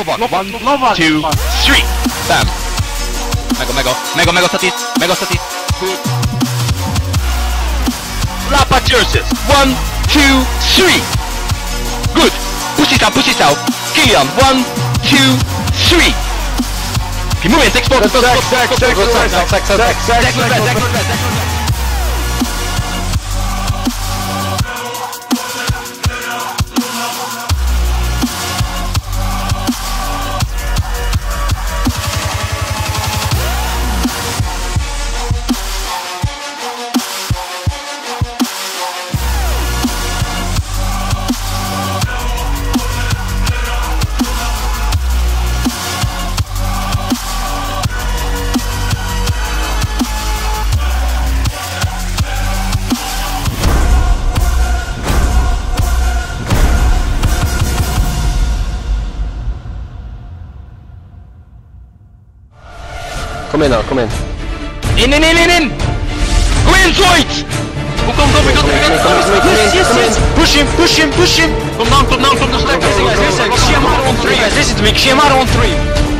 Lovag. 1, 2, 3. Bam. Mego statis. Good. Lapa Jerseys. 1, 2, 3. Good. Push it out. Killian. 1, 2, 3. Puis movement, export. Come now, come in. In! Go in, Zoid! Come. Yes! Push him! Come down, stack. Guys, listen to me, Shiamaro on 3.